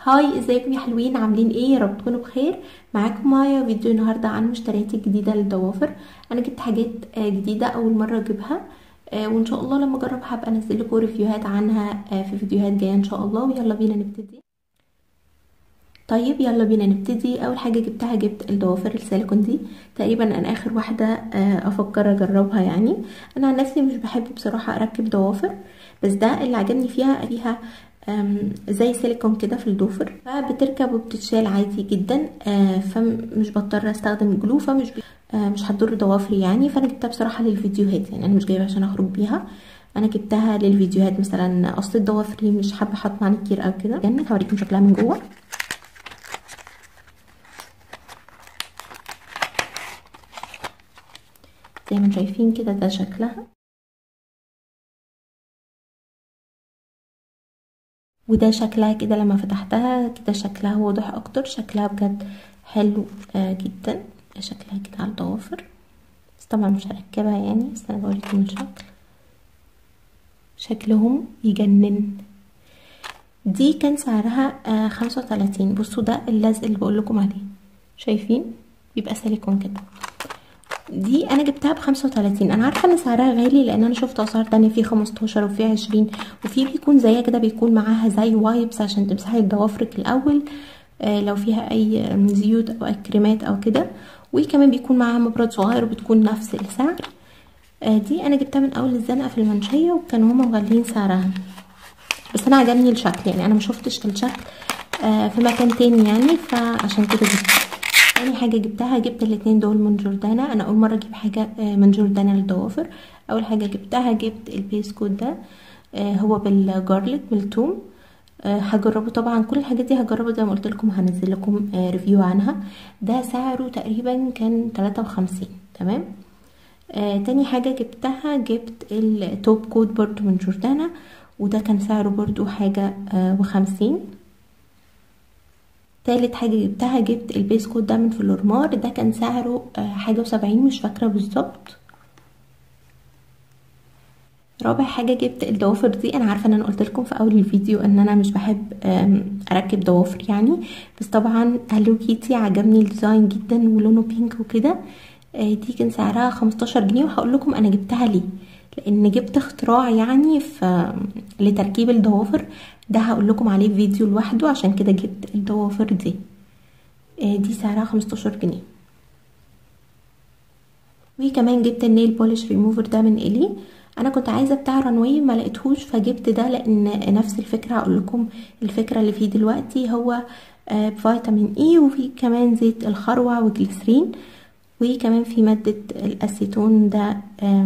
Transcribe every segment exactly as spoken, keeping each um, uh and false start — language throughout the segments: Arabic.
هاي، ازيكم يا حلوين؟ عاملين ايه؟ يا رب تكونوا بخير. معاكم مايا فيديو النهارده عن مشترياتي الجديده للضوافر. انا جبت حاجات جديده اول مره اجيبها، وان شاء الله لما اجربها هبقى انزل لكم ريفيوهات عنها في فيديوهات جايه ان شاء الله. ويلا بينا نبتدي. طيب يلا بينا نبتدي. اول حاجه جبتها جبت الضوافر السيليكون دي، تقريبا انا اخر واحده افكر اجربها. يعني انا عن نفسي مش بحب بصراحه اركب ضوافر، بس ده اللي عجبني فيها فيها زي سيليكون كده في الضفر، فبتركب وبتتشال عادي جدا، فمش بضطر استخدم جلو، فمش مش هتضر ضوافري يعني. فانا جبتها بصراحه للفيديوهات، يعني انا مش جايبها عشان اخرج بيها، انا جبتها للفيديوهات. مثلا قصه ضوافري مش حابه احط مانيكير او كده. يعني هوريكم شكلها من جوه. زي ما شايفين كده ده شكلها، وده شكلها كده لما فتحتها كده شكلها واضح اكتر. شكلها بجد حلو آه جدا، شكلها كده على الضوافر، بس طبعا مش هركبها يعني، بس انا بوريكم الشكل. شكلهم يجنن. دي كان سعرها آه خمسة وتلاتين. بصوا ده اللزق اللي بقول لكم عليه، شايفين؟ بيبقى سيليكون كده. دي انا جبتها بخمسة وتلاتين. انا عارفه ان سعرها غالي لان انا شفت اسعار تانية، في خمستاشر وفي عشرين، وفي بيكون زيها كده بيكون معاها زي وايبس عشان تمسحي ضوافرك الاول آه لو فيها اي زيوت او اي كريمات او كده، وكمان بيكون معاها مبرد صغير وبتكون نفس السعر. آه دي انا جبتها من اول الزنقه في المنشيه، وكانوا هما مغلين سعرها، بس انا عجبني الشكل. يعني انا مشوفتش الشكل آه في مكان تاني يعني، فعشان كده جبتها. تاني حاجه جبتها جبت الاتنين دول من جوردانا. انا اول مره اجيب حاجه من جوردانا للضوافر. اول حاجه جبتها جبت البيس كوت ده، هو بالجارليك بالثوم. هجربه طبعا، كل الحاجات دي هجربه زي ما قلت لكم، هنزل لكم ريفيو عنها. ده سعره تقريبا كان تلاتة وخمسين. تمام. آه تاني حاجه جبتها جبت التوب كوت برضو من جوردانا، وده كان سعره برضو حاجه آه وخمسين. تالت حاجة جبتها جبت البيس كوت ده من فلورمار، ده كان سعره حاجة وسبعين، مش فاكرة بالظبط. رابع حاجة جبت الضوافر دي. انا عارفة ان انا قلت لكم في اول الفيديو ان انا مش بحب اركب ضوافر يعني، بس طبعا هالو كيتي عجبني الديزاين جدا ولونه بينك وكده. دي كان سعرها خمستاشر جنيه، وهقول لكم انا جبتها ليه. لان جبت اختراع يعني في لتركيب الضوافر، ده هقول لكم عليه فيديو لوحده، عشان كده جبت الضوافر دي. دي سعرها خمستاشر جنيه. وكمان جبت النيل بوليش ريموفر ده من إلي. انا كنت عايزه بتاع رانوي ما لقيتهوش، فجبت ده لان نفس الفكره. هقول لكم الفكره اللي فيه دلوقتي. هو بفيتامين اي، وفي كمان زيت الخروع وجليسرين، وكمان في ماده الاسيتون. ده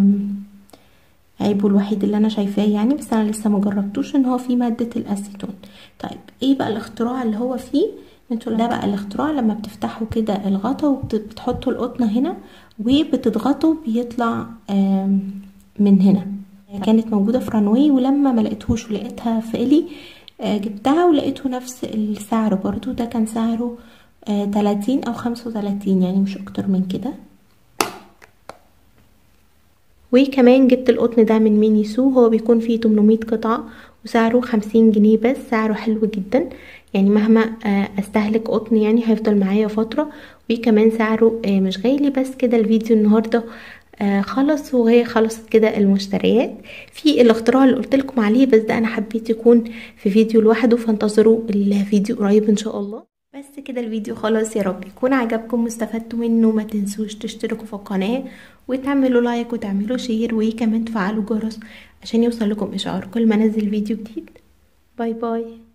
عيبه الوحيد اللي انا شايفاه يعني، بس انا لسه مجربتوش، ان هو فيه ماده الاسيتون. طيب ايه بقى الاختراع اللي هو فيه؟ انتوا ده بقى الاختراع، لما بتفتحوا كده الغطا وبتحطوا القطنه هنا وبتضغطوا بيطلع من هنا. كانت موجوده في رانوي، ولما ما لقيتهوش ولقيتها في إلي جبتها، ولقيته نفس السعر برضو. ده كان سعره تلاتين او خمسة وتلاتين يعني، مش اكتر من كده. وكمان جبت القطن ده من مينيسو، هو بيكون فيه تمنمية قطعة وسعره خمسين جنيه بس. سعره حلو جدا يعني، مهما استهلك قطن يعني هيفضل معايا فترة. وكمان سعره مش غالي. بس كده الفيديو النهاردة خلص، وهي خلصت كده المشتريات في الاختراع اللي قلت لكم عليه، بس ده انا حبيت يكون في فيديو لوحده، فانتظروا الفيديو قريب ان شاء الله. بس كده الفيديو خلاص، يا رب يكون عجبكم واستفدتوا منه. ما تنسوش تشتركوا في القناة وتعملوا لايك وتعملوا شير، وكمان تفعلوا جرس عشان يوصل لكم اشعار كل ما انزل فيديو جديد. باي باي.